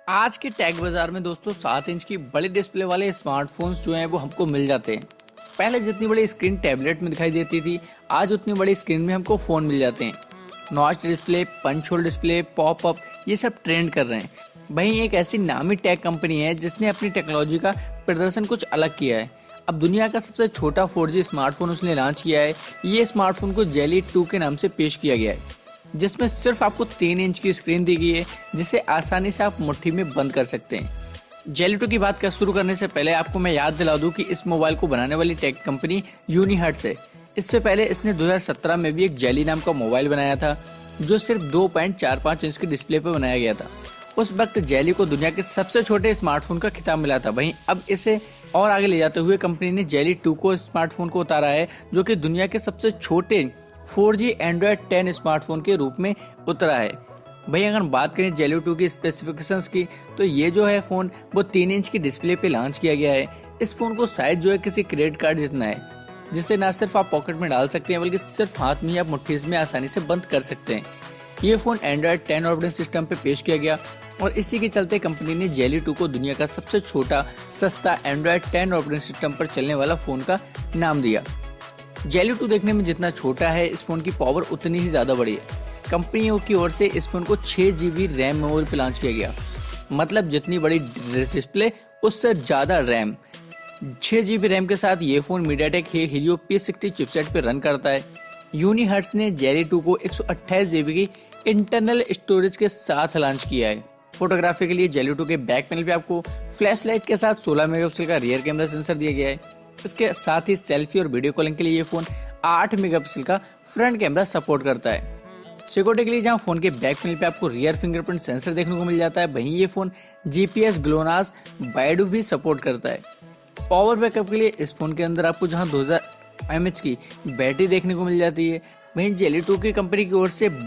आज के टेक बाजार में दोस्तों 7 इंच की बड़ी डिस्प्ले वाले स्मार्टफोन्स जो हैं वो हमको मिल जाते हैं। पहले जितनी बड़ी स्क्रीन टैबलेट में दिखाई देती थी, आज उतनी बड़ी स्क्रीन में हमको फ़ोन मिल जाते हैं। Notch display, punch hole display, popup, ये सब ट्रेंड कर रहे हैं। वहीं एक ऐसी नामी टेक कंपनी है जिसने अपनी टेक्नोलॉजी का प्रदर्शन कुछ अलग किया है। अब दुनिया का सबसे छोटा 4G स्मार्टफोन उसने लॉन्च किया है। ये स्मार्टफोन को जेली 2 के नाम से पेश किया गया है, जिसमें सिर्फ आपको 3 इंच की स्क्रीन दी गई है, जिसे आसानी से आप मुट्ठी में बंद कर सकते हैं। जेली 2 की बात शुरू करने से पहले आपको मैं याद दिला दूं कि इस मोबाइल को बनाने वाली टेक कंपनी यूनीहर्ट्ज है। इससे पहले इसने 2017 में भी एक जेली नाम का मोबाइल बनाया था, जो सिर्फ 2.45 इंच की डिस्प्ले पर बनाया गया था। उस वक्त जेली को दुनिया के सबसे छोटे स्मार्टफोन का खिताब मिला था। वहीं अब इसे और आगे ले जाते हुए कंपनी ने जेली 2 को स्मार्टफोन को उतारा है, जो कि दुनिया के सबसे छोटे 4G एंड्रॉयड 10 स्मार्टफोन के रूप में उतरा है। भाई अगर बात करें जेली 2 की स्पेसिफिकेशंस की, तो ये जो है फ़ोन वो 3 इंच की डिस्प्ले पे लॉन्च किया गया है। इस फ़ोन को साइज जो है किसी क्रेडिट कार्ड जितना है, जिसे ना सिर्फ आप पॉकेट में डाल सकते हैं बल्कि सिर्फ हाथ में या मुट्ठी में आसानी से बंद कर सकते हैं। ये फ़ोन एंड्रॉयड 10 ऑपरेटिंग सिस्टम पे पेश किया गया और इसी के चलते कंपनी ने जेली 2 को दुनिया का सबसे छोटा सस्ता एंड्रॉयड 10 ऑपरेटिंग सिस्टम पर चलने वाला फ़ोन का नाम दिया। जेली 2 देखने में जितना छोटा है, इस फोन की पावर उतनी ही ज्यादा बड़ी है। कंपनी की ओर से इस फोन को 6GB रैम मेमोरी पे लॉन्च किया गया, मतलब जितनी बड़ी डिस्प्ले उससे ज्यादा रैम। 6GB रैम के साथ ये phone MediaTek Helio P60 chipset पे रन करता है। यूनीहर्ट्ज ने जेली 2 को 128GB की इंटरनल स्टोरेज के साथ लॉन्च किया है। फोटोग्राफी के लिए जेली 2 के बैक पैनल पे आपको फ्लैश लाइट के साथ 16 मेगापिक्सल का रियर कैमरा सेंसर दिया गया है। इसके साथ ही सेल्फी और वीडियो कॉलिंग के लिए ये फोन 8 मेगापिक्सल का फ्रंट कैमरा सपोर्ट करता है। सिक्योरिटी के लिए जहां फोन के बैक पैनल पे आपको रियर फिंगरप्रिंट सेंसर देखने को मिल जाता है, वहीं ये फोन GPS, GLONASS, बाइडू भी सपोर्ट करता है। पावर बैकअप के लिए इस फोन के अंदर आपको जहां 2000 mAh की बैटरी देखने को मिल जाती है। वहीं जेली 2 की कंपनी की ओर से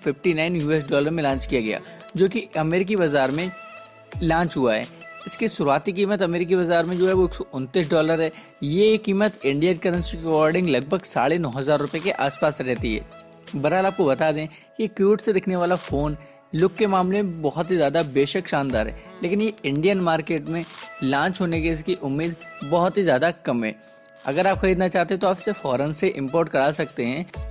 $159 में लॉन्च किया गया, जो कि अमेरिकी बाजार में लॉन्च हुआ है। इसकी शुरुआती कीमत अमेरिकी बाजार में जो है वो $129 है। ये कीमत इंडियन करेंसी के अकॉर्डिंग लगभग 9,500 रुपए के आसपास रहती है। बहरहाल आपको बता दें कि क्यूट से दिखने वाला फ़ोन लुक के मामले में बहुत ही ज़्यादा बेशक शानदार है, लेकिन ये इंडियन मार्केट में लॉन्च होने की इसकी उम्मीद बहुत ही ज़्यादा कम है। अगर आप खरीदना चाहते हैं तो आप इसे फॉरेन से इम्पोर्ट करा सकते हैं।